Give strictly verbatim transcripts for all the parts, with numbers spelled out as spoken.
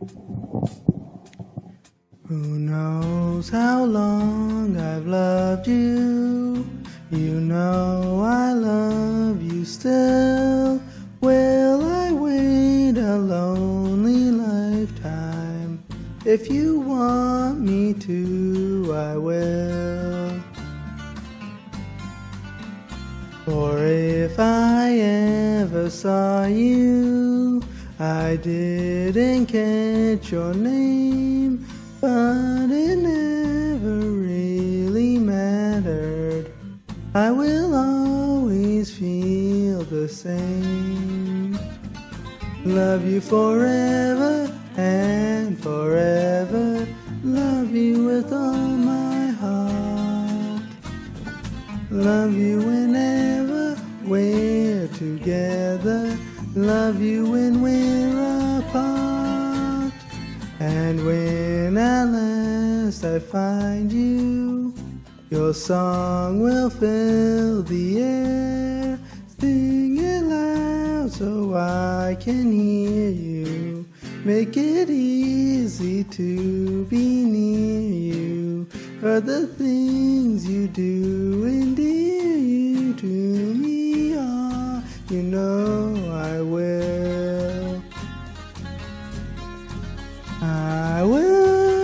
Who knows how long I've loved you? You know I love you still. Will I wait a lonely lifetime? If you want me to, I will. For if I ever saw you, I didn't catch your name, but it never really mattered. I will always feel the same. Love you forever and forever. Love you with all my heart. Love you whenever we're together. Love you when we're apart. And when at last I find you, your song will fill the air. Sing it loud so I can hear you. Make it easy to be near you. For the things you do endear you to me. Oh, you know I will. I will.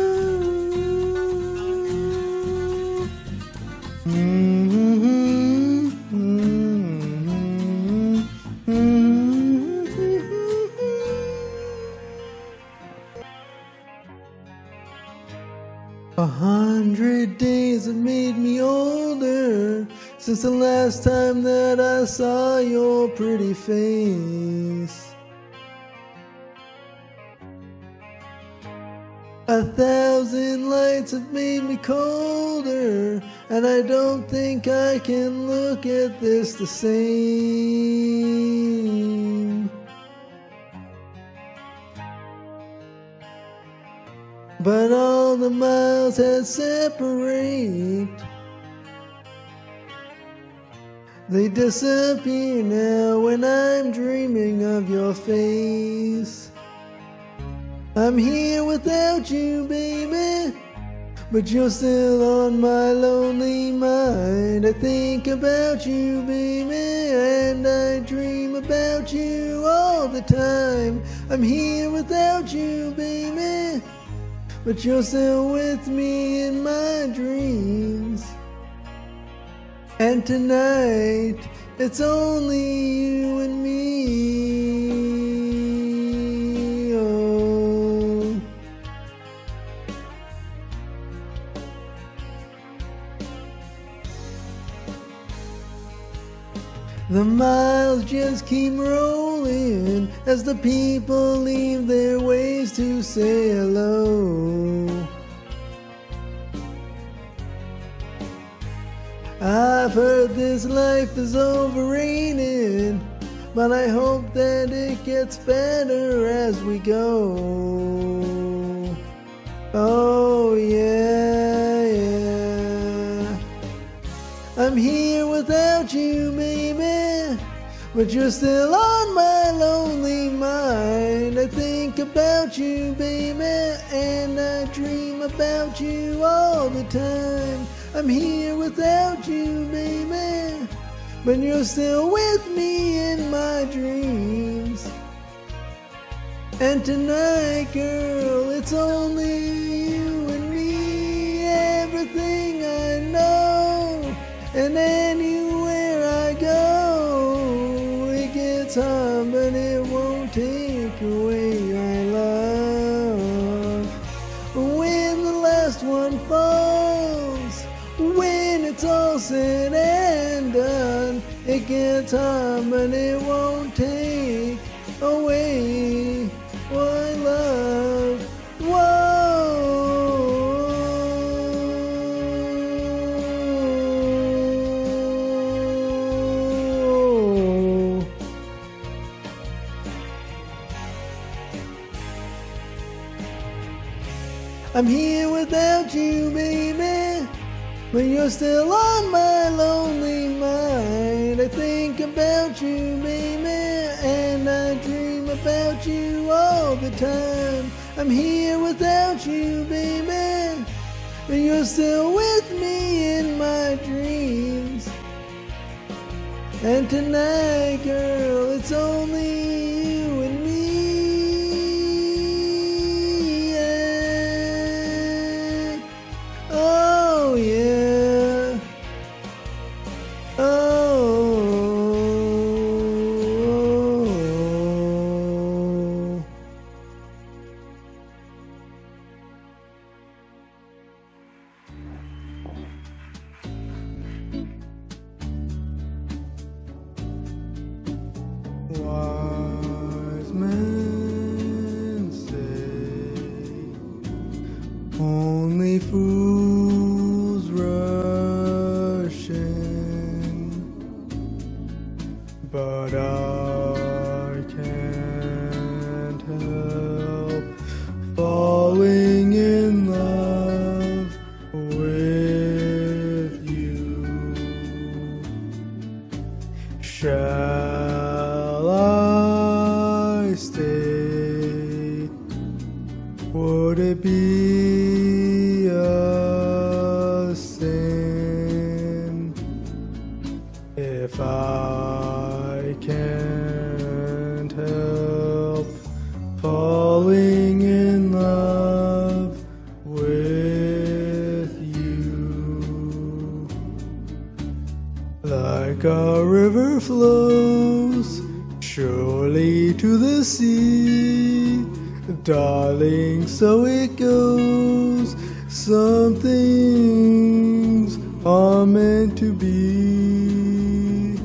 Mm-hmm, mm-hmm, mm-hmm. A hundred days have made me older since the last time that I saw your pretty face. A thousand lights have made me colder, and I don't think I can look at this the same. But all the miles that separate, they disappear now when I'm dreaming of your face. I'm here without you, baby, but you're still on my lonely mind. I think about you, baby, and I dream about you all the time. I'm here without you, baby, but you're still with me in my dreams. And tonight, it's only you and me. Oh. The miles just keep rolling as the people leave their ways to say hello. I've heard this life is overrated, but I hope that it gets better as we go. Oh yeah, yeah. I'm here without you, baby, but you're still on my lonely mind. I think about you, baby, and I dream about you all the time. I'm here without you, baby, but you're still with me in my dreams. And tonight, girl, it's only you and me. Everything I know, and anywhere I go, it gets hard, but it won't take away my love. When the last one falls, when it's all said and done, it gets hard, but it won't take away my love. Whoa. I'm here without you, baby, but you're still on my lonely mind. I think about you, baby, and I dream about you all the time. I'm here without you, baby, and you're still with me in my dreams. And tonight, girl, it's only you and me. Yeah. Oh, yeah. Oh. Wise men say only fools rush in, but I can't help falling in love with you. Shall I stay? Would it be a sin if I can't help falling in love with you? Like a river flows surely to the sea, darling, so it goes. Some things are meant to be.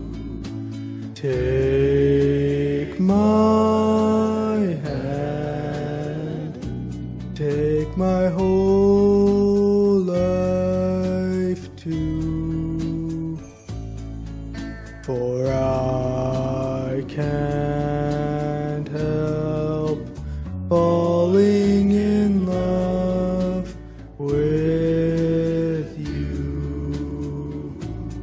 Take my hand, take my whole life too, for I can't help falling in love with you.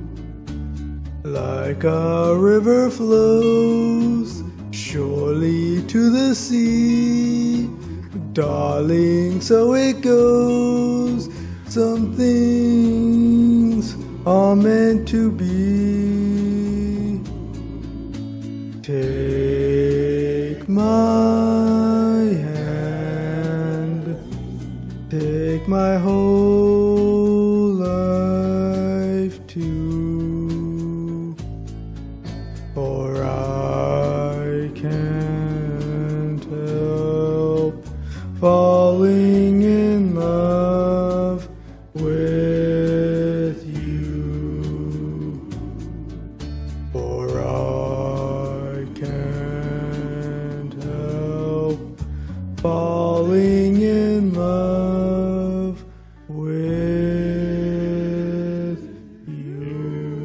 Like a river flows surely to the sea, darling, so it goes. Some things are meant to be. Take my hand, take my whole life too, for I can't help falling in love with you, for I can't help falling in love with you.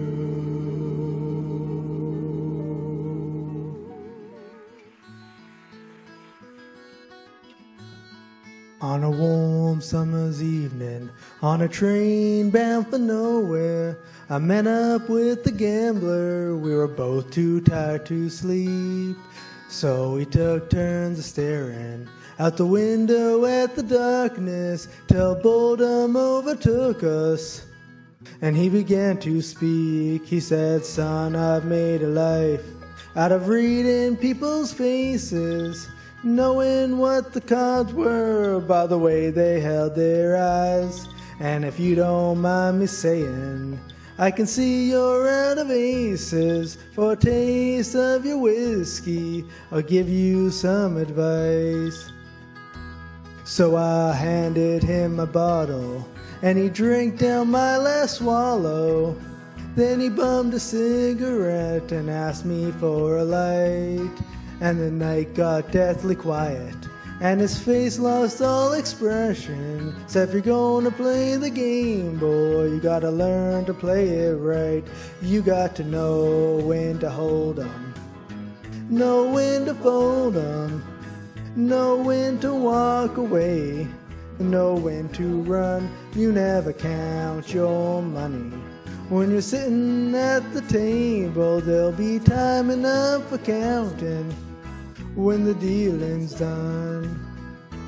On a warm summer's evening, on a train bound for nowhere, I met up with the gambler. We were both too tired to sleep, so we took turns staring out the window at the darkness till boredom overtook us. And he began to speak. He said, "Son, I've made a life out of reading people's faces, knowing what the cards were by the way they held their eyes. And if you don't mind me saying, I can see you're out of aces. For a taste of your whiskey, I'll give you some advice." So I handed him a bottle, and he drank down my last swallow. Then he bummed a cigarette and asked me for a light. And the night got deathly quiet, and his face lost all expression. Said, "If you're gonna play the game, boy, you gotta learn to play it right. You got to know when to hold 'em, know when to fold 'em, know when to walk away, know when to run. You never count your money. When you're sitting at the table, there'll be time enough for counting when the dealing's done.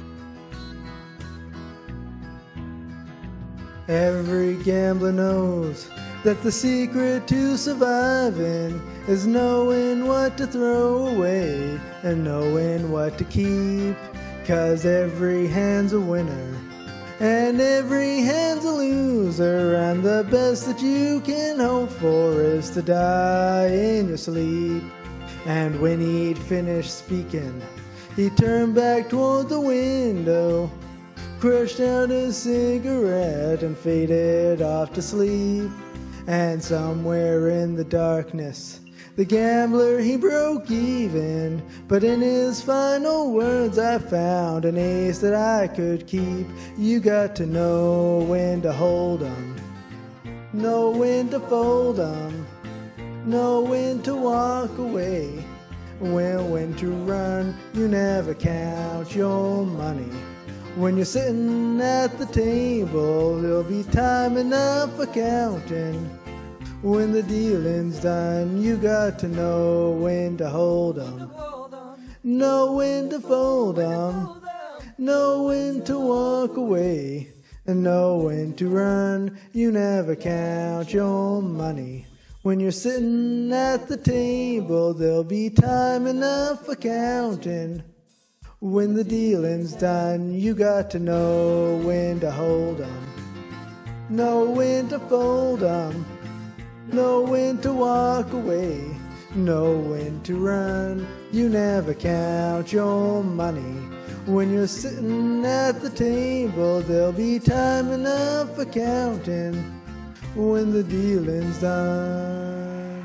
Every gambler knows that the secret to surviving is knowing what to throw away and knowing what to keep. 'Cause every hand's a winner and every hand's a loser, and the best that you can hope for is to die in your sleep. And when he'd finished speaking, he turned back toward the window, crushed out a cigarette and faded off to sleep. And somewhere in the darkness, the gambler, he broke even, but in his final words I found an ace that I could keep. You got to know when to hold 'em, know when to fold 'em, know when to walk away, well, when to run. You never count your money. When you're sitting at the table, there'll be time enough for counting. When the dealing's done, you got to know when to hold 'em, know when to fold 'em, know when to walk away, and know when to run. You never count your money. When you're sitting at the table, there'll be time enough for counting. When the dealing's done, you got to know when to hold 'em, know when to fold 'em, know when to walk away, know when to run. You never count your money. When you're sitting at the table, there'll be time enough for counting. When the dealing's done.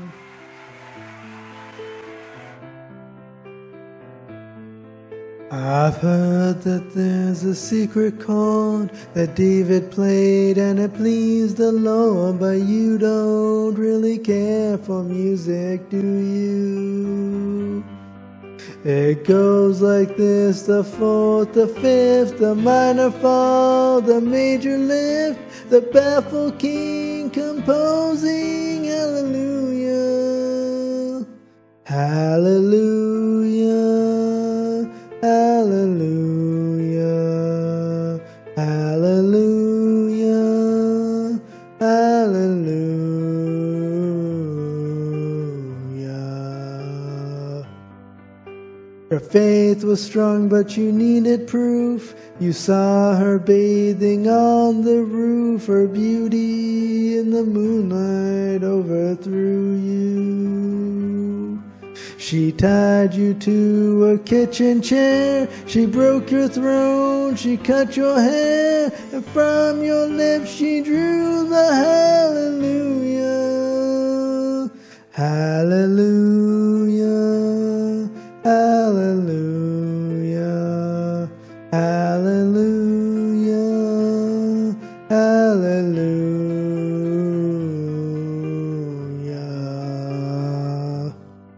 I've heard that there's a secret chord that David played and it pleased the Lord, but you don't really care for music, do you? It goes like this: the fourth, the fifth, the minor fall, the major lift, the baffled king composing hallelujah, hallelujah, hallelujah, hallelujah, hallelujah. Her faith was strong, but you needed proof. You saw her bathing on the roof. Her beauty in the moonlight overthrew you. She tied you to a kitchen chair. She broke your throne. She cut your hair. And from your lips she drew the hallelujah. Hallelujah. Hallelujah. Hallelujah. Hallelujah.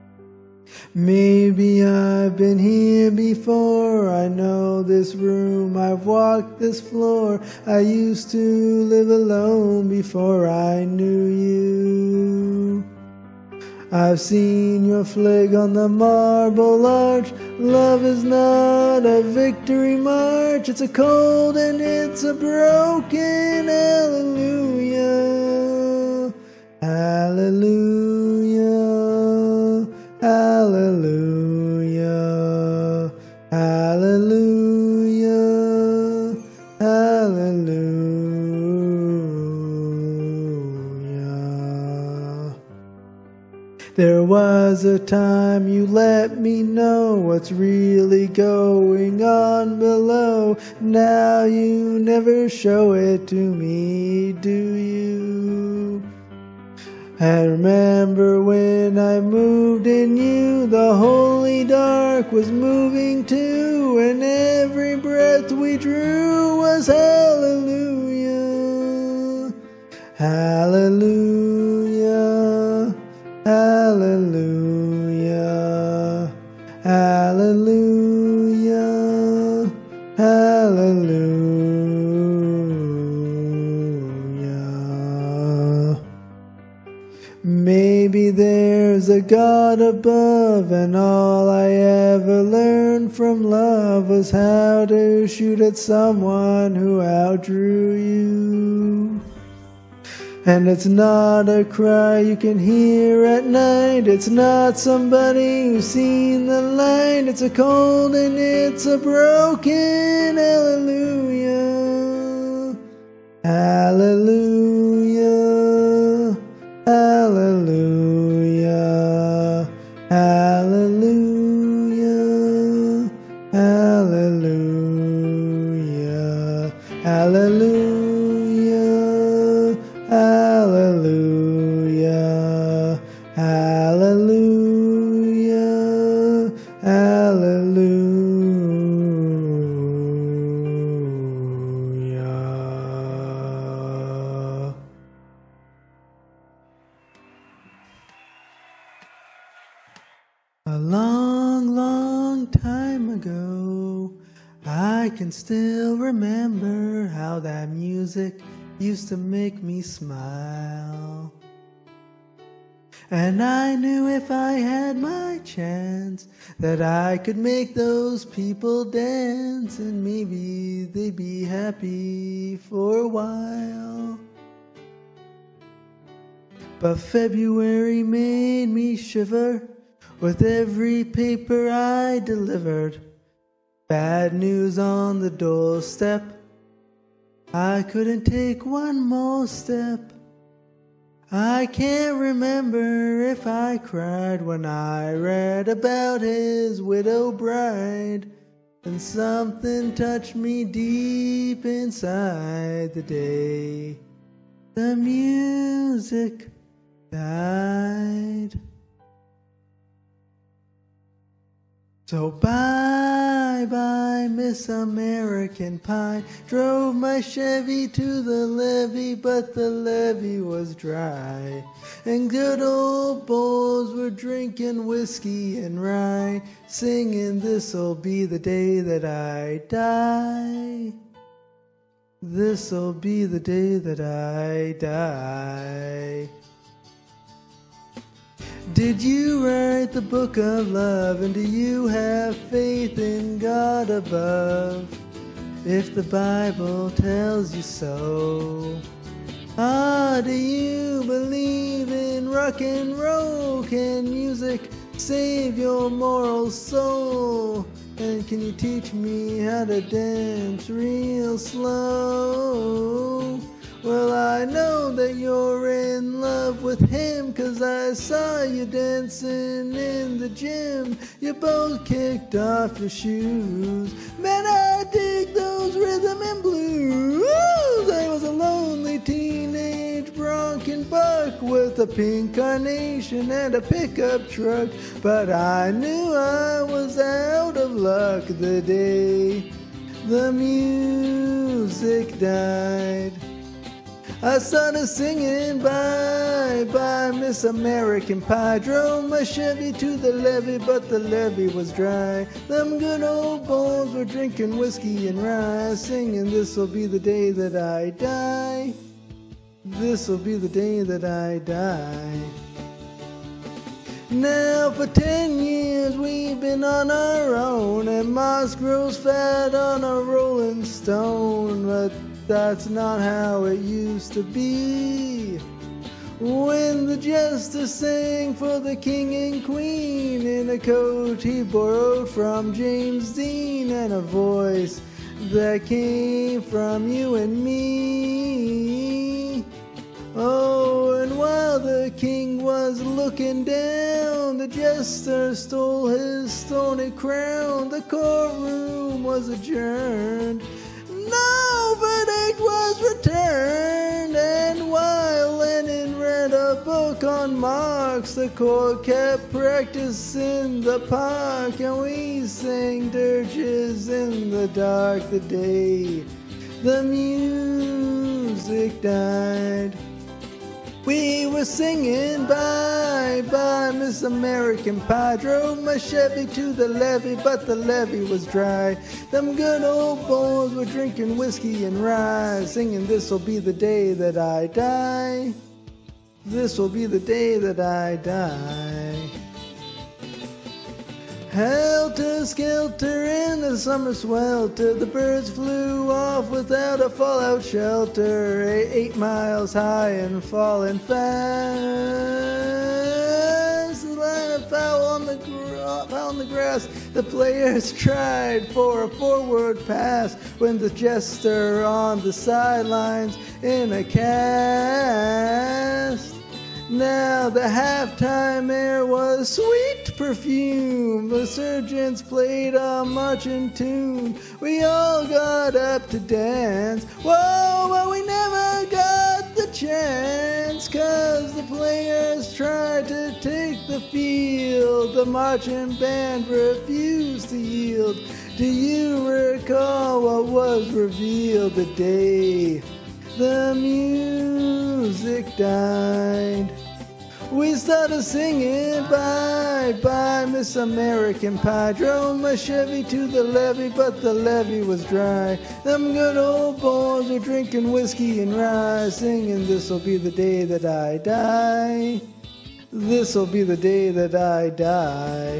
Maybe I've been here before. I know this room. I've walked this floor. I used to live alone before I knew you. I've seen your flag on the marble arch. Love is not a victory march. It's a cold and it's a broken hallelujah. Hallelujah. Hallelujah. Hallelujah. Hallelujah. There was a time you let me know what's really going on below. Now you never show it to me, do you? I remember when I moved in you, the holy dark was moving too, and every breath we drew was hallelujah. Hallelujah. Hallelujah. Hallelujah. Hallelujah. Maybe there's a God above, and all I ever learned from love was how to shoot at someone who outdrew you. And it's not a cry you can hear at night, it's not somebody who's seen the light, it's a cold and it's a broken hallelujah, hallelujah, hallelujah, hallelujah, hallelujah, hallelujah. Hallelujah, hallelujah, hallelujah. A long, long time ago, I can still remember how that music used to make me smile. And I knew if I had my chance that I could make those people dance, and maybe they'd be happy for a while. But February made me shiver with every paper I delivered. Bad news on the doorstep, I couldn't take one more step. I can't remember if I cried when I read about his widow bride, and something touched me deep inside the day the music died. So bye bye Miss American Pie, drove my Chevy to the levee, but the levee was dry, and good old boys were drinking whiskey and rye, singing this'll be the day that I die, this'll be the day that I die. Did you write the book of love, and do you have faith in God above? If the Bible tells you so. Ah, do you believe in rock and roll? Can music save your moral soul? And can you teach me how to dance real slow? Well, I know that you're in love with him, 'cause I saw you dancing in the gym. You both kicked off your shoes. Man, I dig those rhythm and blues. I was a lonely teenage bronco buck with a pink carnation and a pickup truck, but I knew I was out of luck the day the music died. I started singing bye bye Miss American Pie, drove my Chevy to the levee, but the levee was dry. Them good old boys were drinking whiskey and rye, singing this'll be the day that I die, this'll be the day that I die. Now for ten years we've been on our own, and moss grows fat on a rolling stone, but that's not how it used to be. When the jester sang for the king and queen in a coat he borrowed from James Dean, and a voice that came from you and me. Oh, and while the king was looking down, the jester stole his stony crown. The courtroom was adjourned, no verdict was returned, and while Lenin read a book on Marx, the court kept practice in the park, and we sang dirges in the dark the day the music died. We were singing bye bye Miss American Pie, drove my Chevy to the levee, but the levee was dry. Them good old boys were drinking whiskey and rye, singing this'll be the day that I die, This will be the day that I die. Helter-skelter in the summer swelter, the birds flew off without a fallout shelter, eight miles high and falling fast. The line foul on the, gra- foul on the grass, the players tried for a forward pass when the jester on the sidelines in a cast. Now the halftime air was sweet perfume. The surgeons played a marching tune. We all got up to dance. Whoa, but we never got the chance, 'cause the players tried to take the field. The marching band refused to yield. Do you recall what was revealed the day the music died? We started singing bye bye Miss American Pie. Drove my Chevy to the levee, but the levee was dry. Them good old boys were drinking whiskey and rye, singing this'll be the day that I die. This'll be the day that I die.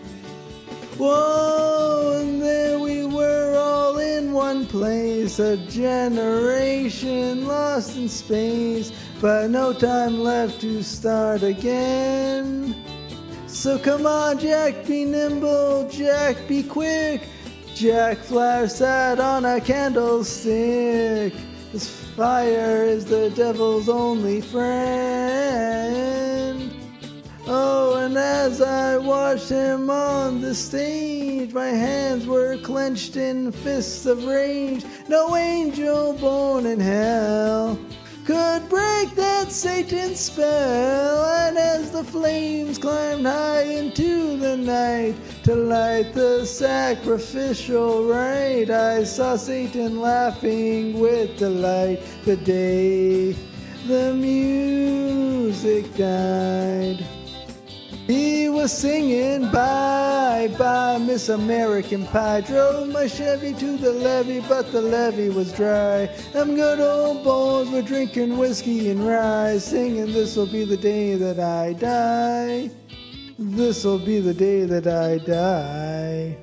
Whoa, and there we were all in one place, a generation lost in space, but no time left to start again. So come on, Jack, be nimble, Jack, be quick. Jack Flash sat on a candlestick. This fire is the devil's only friend. Oh, and as I watched him on the stage, my hands were clenched in fists of rage. No angel born in hell could break that Satan's spell. And as the flames climbed high into the night to light the sacrificial rite, I saw Satan laughing with delight the day the music died. He was singing bye bye Miss American Pie. Drove my Chevy to the levee, but the levee was dry. Them good old boys were drinking whiskey and rye, singing this'll be the day that I die. This'll be the day that I die.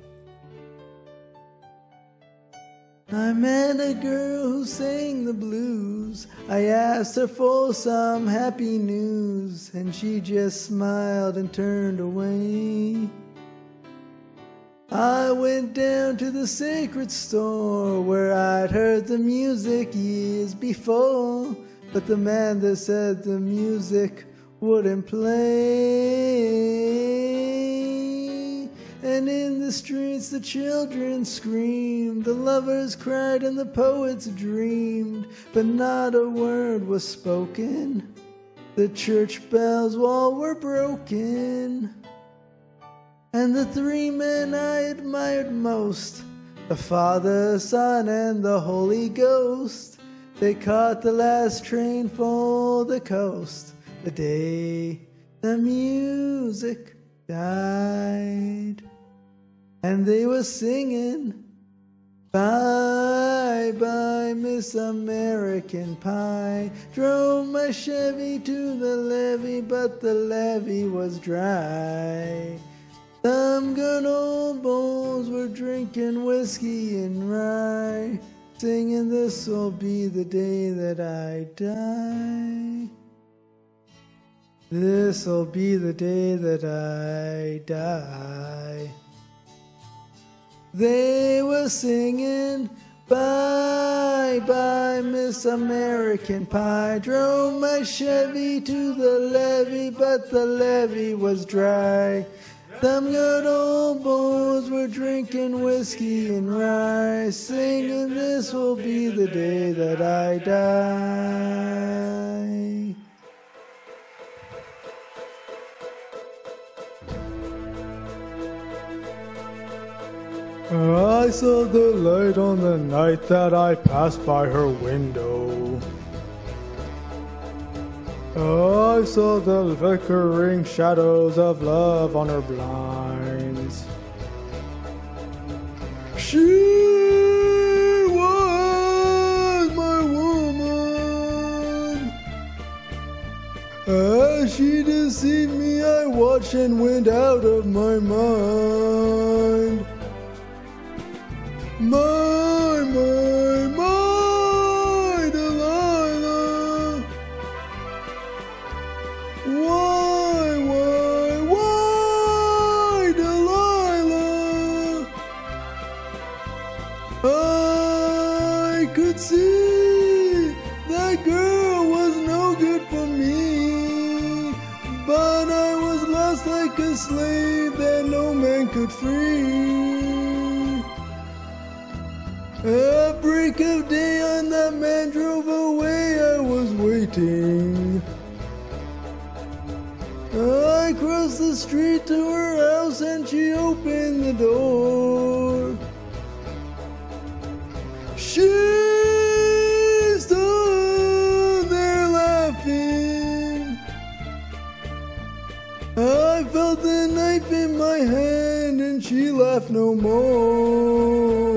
I met a girl who sang the blues. I asked her for some happy news, and she just smiled and turned away. I went down to the sacred store where I'd heard the music years before, but the man that said the music wouldn't play. And in the streets the children screamed, the lovers cried and the poets dreamed, but not a word was spoken. The church bells all were broken. And the three men I admired most, the Father, Son, and the Holy Ghost, they caught the last train for the coast the day the music died. And they were singing bye bye Miss American Pie. Drove my Chevy to the levee, but the levee was dry. Some good old boys were drinking whiskey and rye, singing this'll be the day that I die. This'll be the day that I die. They were singing bye bye Miss American Pie. Drove my Chevy to the levee, but the levee was dry. Them good old boys were drinking whiskey and rye, singing this will be the day that I die. I saw the light on the night that I passed by her window. I saw the flickering shadows of love on her blinds. She was my woman. she deceived me, I watched and went out of my mind. My, my, my Delilah. Why, why, why Delilah? I could see that girl was no good for me, but I was lost like a slave that no man could free. At break of day on that man drove away, I was waiting. I crossed the street to her house and she opened the door. She stood there laughing. I felt the knife in my hand and she laughed no more.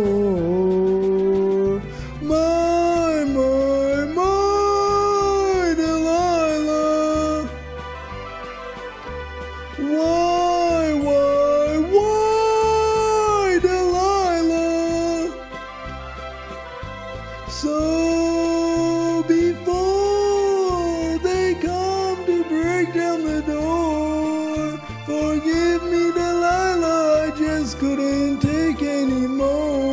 My, my, my Delilah. Why, why, why Delilah? So before they come to break down the door, forgive me Delilah, I just couldn't take any more.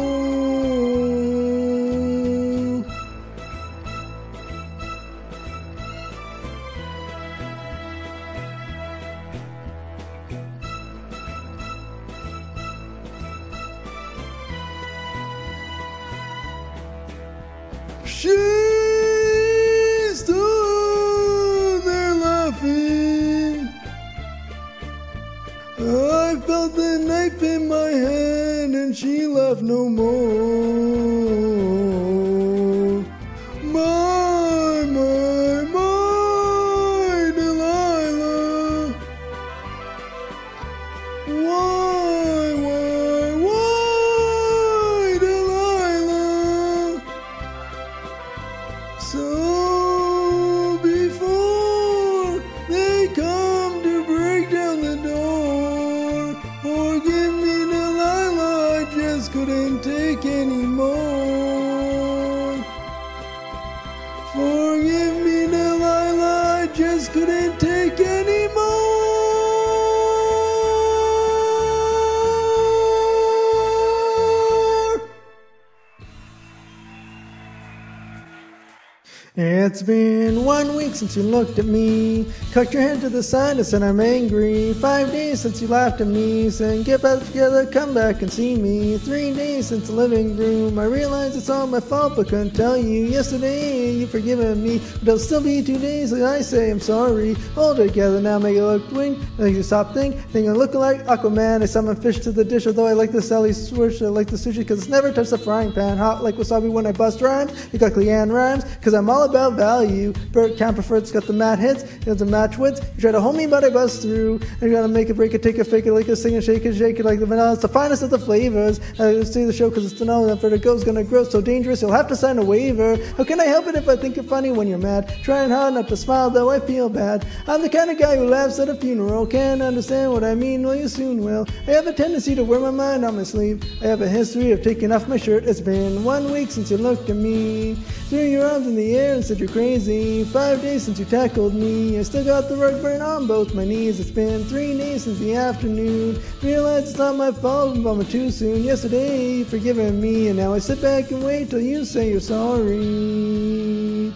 She stood there laughing. I felt the knife in my hand and she laughed no more. My, my, my Delilah. Why, why, why Delilah? So before they come to break down the door, forgive me Delilah, I just couldn't take any more. Forgive me Delilah, I just couldn't take any more. It's been one week since you looked at me, cocked your head to the side and said I'm angry. Five days since you laughed at me, saying get back together, come back and see me. Three days since the living room, I realized it's all my fault but couldn't tell you. Yesterday you've forgiven me, but it'll still be two days that I say I'm sorry. Hold it together now, make it look wink, make you stop think, think I look like Aquaman. I summon fish to the dish, although I like the Sally swish, I like the sushi cause it's never touched the frying pan. Hot like wasabi when I bust rhymes, you got Leanne rhymes, cause I'm all about value. Bert Camperford's got the mad hits, he has the match wits. You try to hold me but I bust through, and you gotta make it, break it, take it, fake it, like it, sing it, shake it, shake it like the vanilla. It's the finest of the flavors. I see the show cause it's to know that for the go's gonna grow so dangerous you'll have to sign a waiver. How can I help it if I think you're funny when you're mad? Trying hard not to smile though I feel bad. I'm the kind of guy who laughs at a funeral. Can't understand what I mean, well you soon will. I have a tendency to wear my mind on my sleeve. I have a history of taking off my shirt. It's been one week since you looked at me, threw your arms in the air and said you're crazy. Five days since you tackled me, I still got the rug burn on both my knees. It's been three days since the afternoon, realized it's not my fault, I'm bumming too soon. Yesterday you forgiven me, and now I sit back and wait till you say you're sorry.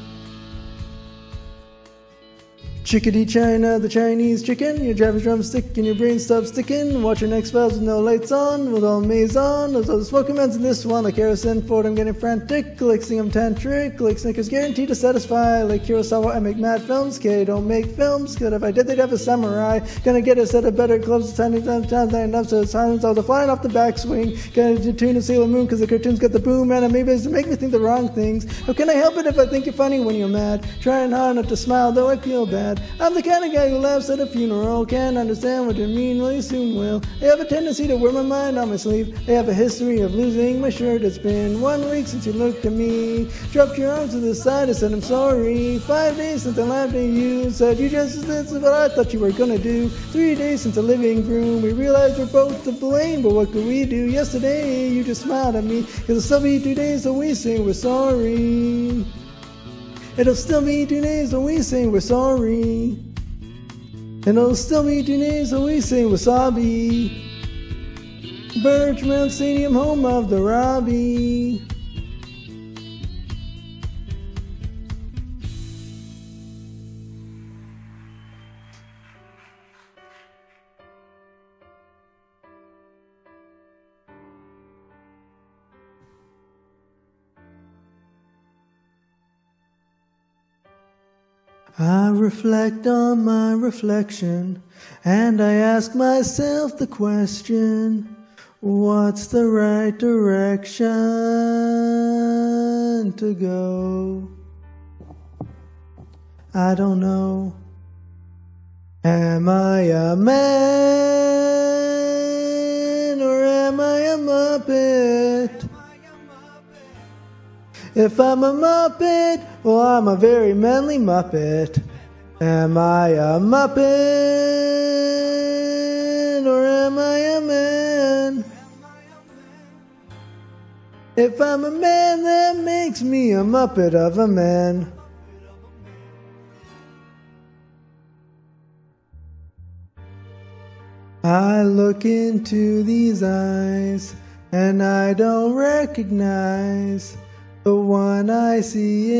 Chickadee China, the Chinese chicken, your driver's drumstick and your brain stops sticking. Watch your next files with no lights on, with all maze on. There's all the smoking meds in this one, like Harrison Ford, I'm getting frantic. Like sing I'm tantric, like Snickers guaranteed to satisfy. Like Kurosawa, I make mad films, K don't make films. Good if I did, they'd have a samurai. Gonna get a set of better gloves, tiny times, times, nine enough, so it's silence. I was flying off the backswing. Gonna tune and Sailor Moon, cause the cartoons got the boom animes to make me think the wrong things. How can I help it if I think you're funny when you're mad? Trying hard not to smile, though I feel bad. sad. I'm the kind of guy who laughs at a funeral. Can't understand what you mean, well you soon will. I have a tendency to wear my mind on my sleeve. I have a history of losing my shirt. It's been one week since you looked at me. Dropped your arms to the side and said I'm sorry. Five days since I laughed at you. Said you just did what I thought you were gonna do. Three days since the living room. We realized we're both to blame, but what could we do? Yesterday you just smiled at me. Cause it'll still be two days till we say we're sorry. It'll still be two days till we say we're sorry. And it'll still be two days till we say wasabi. Birchmount Stadium, home of the Robbie. I reflect on my reflection, and I ask myself the question, what's the right direction to go? I don't know. Am I a man, or am I a Muppet? If I'm a Muppet, well, I'm a very manly Muppet. Am I a Muppet, or am I a man? If I'm a man, that makes me a Muppet of a man. I look into these eyes, and I don't recognize the one I see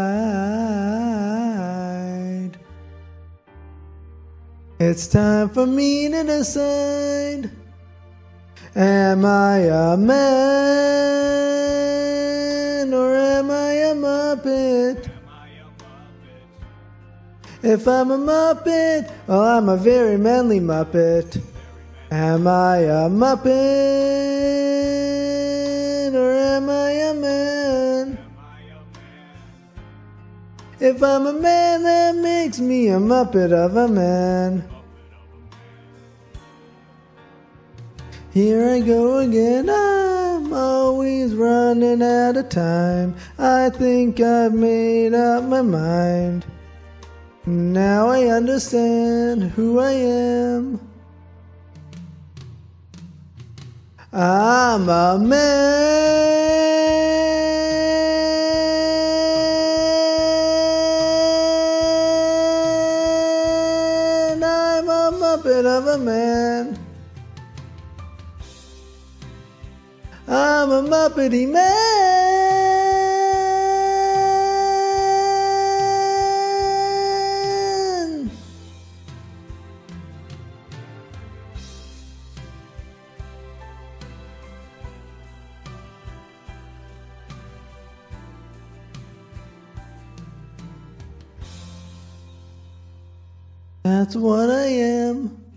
inside. It's time for me to decide. Am I a man, or am I a Muppet? If I'm a Muppet, well, I'm a very manly Muppet. Am I a Muppet, or am I a man? If I'm a man, that makes me a Muppet of a man. Here I go again, I'm always running out of time. I think I've made up my mind. Now I understand who I am. I'm a man. I'm a Muppet of a man. I'm a Muppety man. That's what I am.